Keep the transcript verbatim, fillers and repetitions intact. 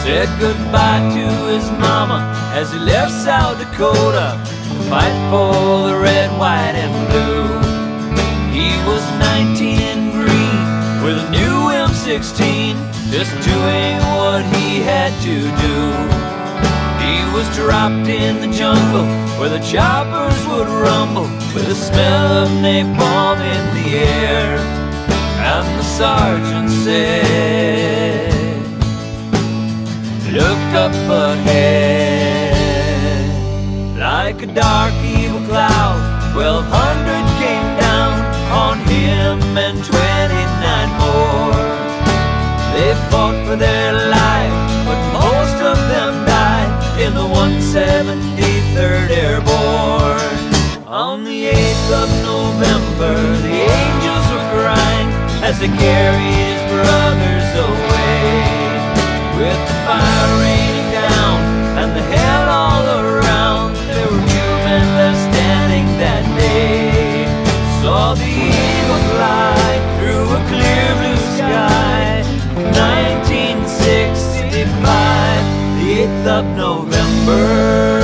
said goodbye to his mama as he left South Dakota to fight for the red, white, and blue. He was nineteen and green with a new M sixteen, just doing what he had to do. He was dropped in the jungle where the choppers would rumble with the smell of napalm in the air. And the sergeant said, look up ahead. Like a dark evil cloud, twelve hundred came down on him and twenty-nine more. They fought for their life, but most of them died in the one seventy-third Airborne. On the eighth of November, the angels were crying as they carried his brothers away. With the fire raining down and the hell all around, there were few men left standing that day. Saw the eagle fly through a clear blue sky. nineteen sixty-five, the eighth of November.